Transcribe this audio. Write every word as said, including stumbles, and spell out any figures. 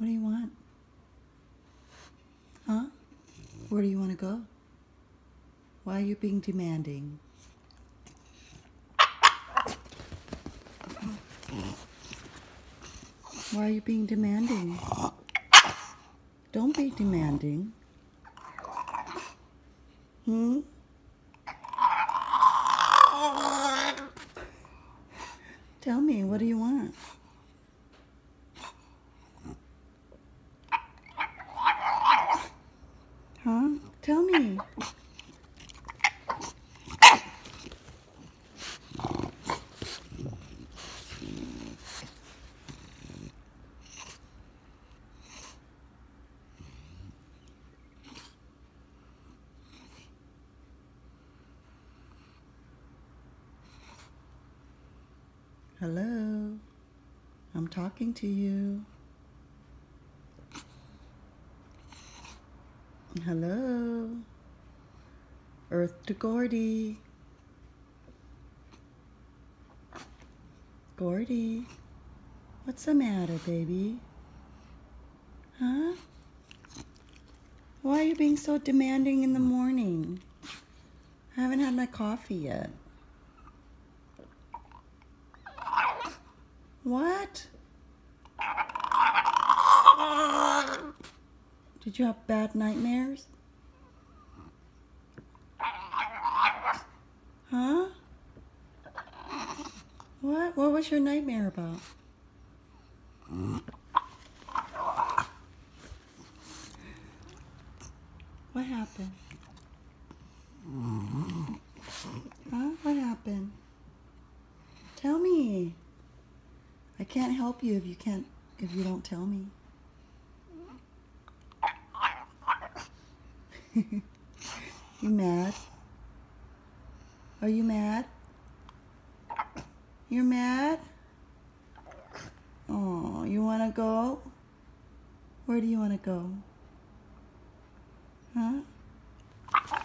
What do you want? Huh? Where do you want to go? Why are you being demanding? Why are you being demanding? Don't be demanding. Hmm? Tell me, what do you want? Huh? Tell me. Hello? I'm talking to you. Hello? Earth to Gordy. Gordy, what's the matter, baby? Huh? Why are you being so demanding in the morning? I haven't had my coffee yet. What? Did you have bad nightmares? Huh? What? What was your nightmare about? What happened? Huh? What happened? Tell me. I can't help you if you can't, if you don't tell me. You mad? Are you mad? You're mad? Oh, you want to go? Where do you want to go? Huh?